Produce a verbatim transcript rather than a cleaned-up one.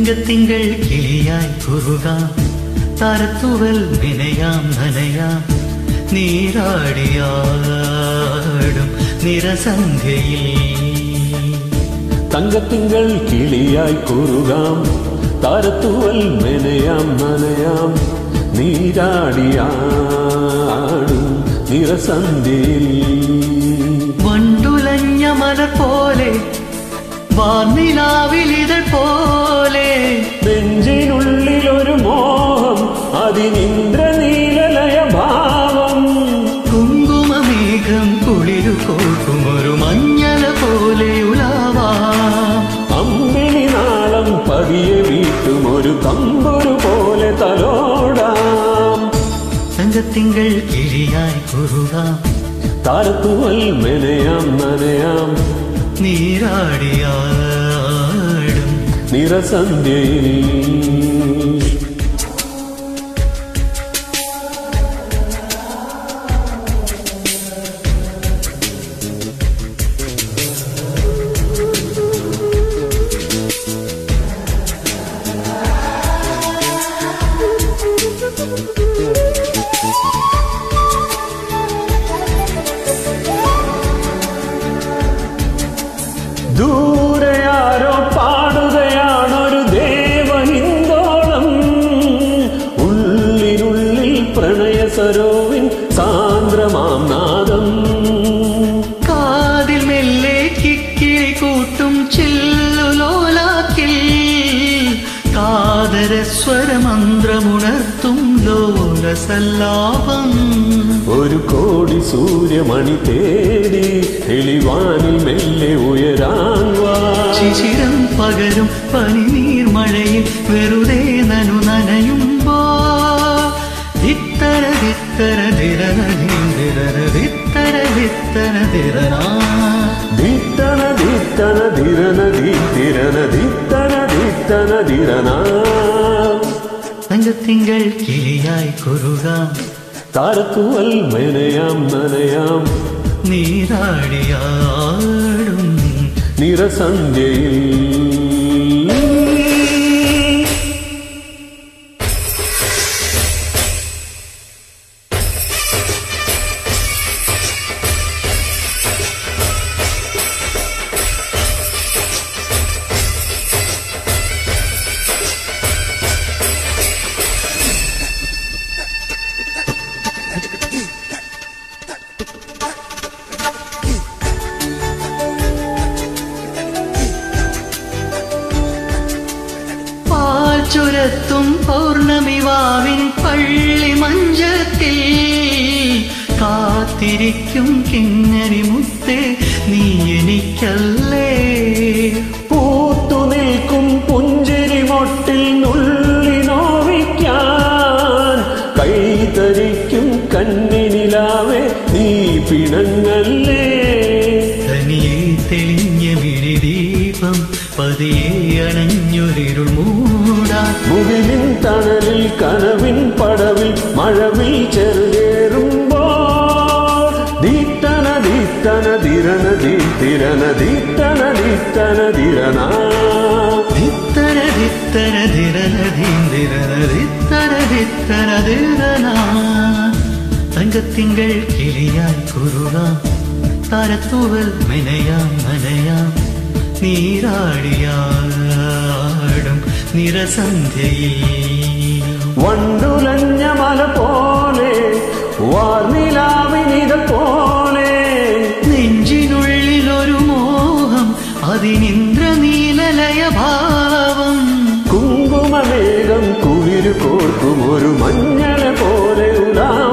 തങ്കത്തിങ്കൾ കിളിയായി കുറുകാം, താരത്തൂവൽ വിനയാം നനയാം, നീരാടിയാടും നിറസന്ധ്യയിൽ. തങ്കത്തിങ്കൾ കിളിയായി കുറുകാം, താരത്തൂവൽ മെനയാം നനയാം, നീരാടിയാടും നിറസന്ധ്യയിൽ. വണ്ടുലഞ്ഞ മലർ പോലെ വാർനിലാവിലിതൾ പോലെ നെഞ്ചിനുള്ളിലൊരു മോഹം, അതിനിന്ദ്രനീലലയ ഭാവം. കുങ്കുമമേഘം കുളിരു കോർക്കുമൊരു മഞ്ഞല പോലെ ഉലാവാം. അമ്പിളി നാളം പതിയെ വീട്ടുമൊരു തമ്പുരു പോലെ തലോടാം. തങ്കത്തിങ്കൾ കിളിയായി കുറുകാം, താരത്തൂവൽ മെനയാം നനയാം, നീരാടിയാടും നിറസന്ധ്യയിൽ. ദൂരെയാരോ പാടുകയാണൊരു ദേവഹിന്ദോളം, ഉള്ളിനുള്ളിൽ പ്രണയ സരോവിൻ സാന്ദ്രമാം നാദം. കാതിൽ മെല്ലെ കിക്കിളി കൂട്ടും ചില്ലുലോലാക്കിൽ, കാതരസ്വരമന്ത്രമുണർത്തും ലോലസല്ലാപം. ഒരു കോടി സൂര്യമണി തേടി തെളിവാനിൽ മെല്ലെ ഉയരാൻ വാ. ശിശിരം പകരും പനിനീർ മഴയിൽ വെറുതെ നനു നനയുമ്പോ ഇത്തര ദിത്തര ദിരനീര ദിത്തര ദിത്തര ദിരനാ ദിത്തന ദിത്തന ദിരന ദിത്തിരന ദിത്തന ദിത്തന ദിരനാ. തങ്കത്തിങ്കൾ കിളിയായി കുറുകാം, താരത്തൂവൽ മെനയാം നനയാം, നീരാടിയാടും നിറസന്ധ്യയിൽ. ചുരത്തും പൗർണമി വാവിൻ പള്ളി മഞ്ചത്തിൽ കാത്തിരിക്കും കിന്നരി മുത്തേ നീ എനിക്കല്ലേ. പൂത്തു നിൽക്കും പുഞ്ചിരി മൊട്ടിൽ നുള്ളി നോവിക്കാൻ, കൈതരിക്കും കണ്ണിനിലാവേ നീ പിണങ്ങല്ലേ. തനിയെ തെളിഞ്ഞ വിഴിദീപം പതിയെ അണഞ്ഞൊരിരുൾ മൂടാൻ, മുകിലിൻ തണലിൽ കനവിൻ പടവിൽ മഴവിൽ ചെറുകേറുമ്പോൾ ദീത്തന ദീത്തന ദിരന ദീത്തിരന ദീത്തന ദീത്തന ദിരനാ. ദിത്തര ദിത്തര ദിരന ദീന്ദിരന ദിത്തര ദിത്തര ദിരനാ. തങ്കത്തിങ്കൾ കിളിയായി കുറുകാം, താരത്തൂവൽ മെനയാം നനയാം, നീരാടിയാടും നിറസന്ധ്യയിൽ. വണ്ടുലഞ്ഞ മല പോലെ വാർനിലാവിനിത പോലെ നെഞ്ചിനുള്ളിലൊരു മോഹം, അതിനിന്ദ്രനീലലയ ഭാവം. കുങ്കുമമേഘം കുളിരു കോർക്കും ഒരു മഞ്ഞള പോലെ ഉലാ.